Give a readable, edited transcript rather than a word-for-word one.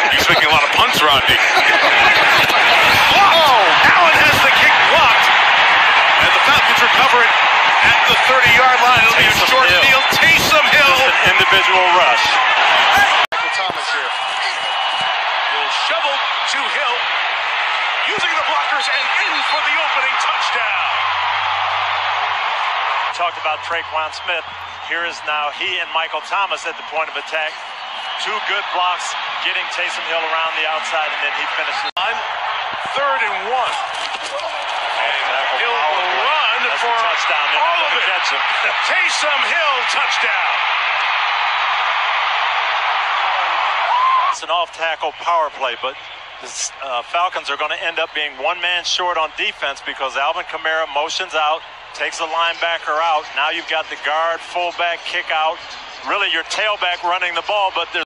He's making a lot of punts, Rodney. Allen has the kick blocked. And the Falcons recover it at the 30-yard line. It'll be a short field. Taysom Hill. An individual rush. Michael Thomas here. Will shovel to Hill. Using the blockers and in for the opening touchdown. Talked about Traquan Smith. Here is now he and Michael Thomas at the point of attack. Two good blocks, getting Taysom Hill around the outside, and then he finishes. 3rd and 1. Hill will run for touchdown. all of it. Catch him. Taysom Hill touchdown. It's an off-tackle power play, but the Falcons are going to end up being one man short on defense because Alvin Kamara motions out, takes the linebacker out. Now you've got the guard, fullback, kick out. Really your tailback running the ball, but there's